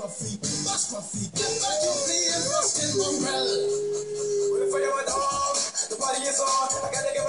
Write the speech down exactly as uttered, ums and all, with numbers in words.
feet, bust my feet. Get back your feet and bust in my umbrella. What if I am a dog? The party is on. I gotta get